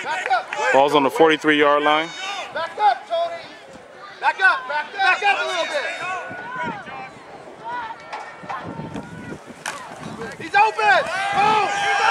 Ball's on the 43-yard line. Back up, Tony. Back up a little bit. He's open. Boom.